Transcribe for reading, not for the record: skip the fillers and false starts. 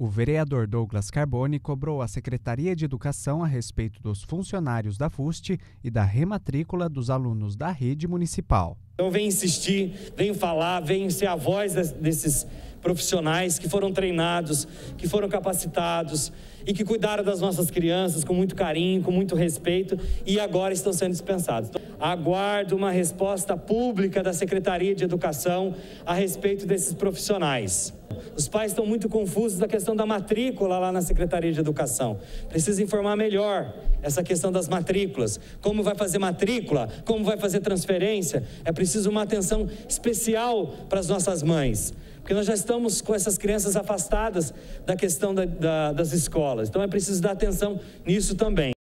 O vereador Douglas Carboni cobrou a Secretaria de Educação a respeito dos funcionários da FUST e da rematrícula dos alunos da rede municipal. Então venho insistir, venho falar, venho ser a voz desses profissionais que foram treinados, que foram capacitados e que cuidaram das nossas crianças com muito carinho, com muito respeito e agora estão sendo dispensados. Aguardo uma resposta pública da Secretaria de Educação a respeito desses profissionais. Os pais estão muito confusos da questão da matrícula lá na Secretaria de Educação. Precisa informar melhor essa questão das matrículas. Como vai fazer matrícula, como vai fazer transferência. É preciso uma atenção especial para as nossas mães. Porque nós já estamos com essas crianças afastadas da questão das escolas. Então é preciso dar atenção nisso também.